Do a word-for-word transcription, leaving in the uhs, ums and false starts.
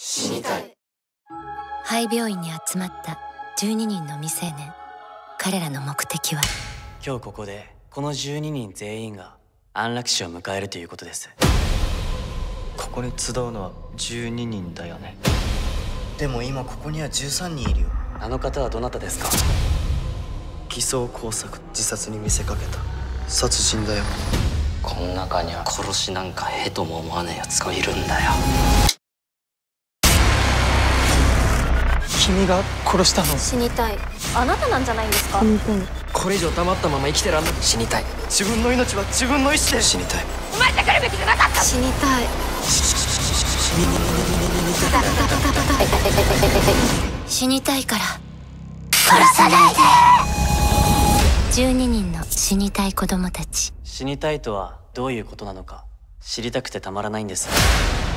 死にたい。 廃病院に集まったじゅうににんの未成年。彼らの目的は、 今日ここでこのじゅうににん全員が安楽死を迎えるということです。 ここに集うのはじゅうににんだよね。 でも今ここにはじゅうさんにんいるよ。 あの方はどなたですか？ 偽装工作、自殺に見せかけた殺人だよ。 この中には殺しなんかへとも思わねえやつがいるんだよ。 君が殺したの？ 死にたい。あなたなんじゃないんですか？ 死にたい。 これ以上黙ったまま生きてらんない。 死にたい。 自分の命は自分の意志で死にたい。 生まれてくるべきじゃなかった。死にたい。 死にたいから殺さないで。じゅうににんの死にたい子供たち。 死にたいとはどういうことなのか知りたくてたまらないんです。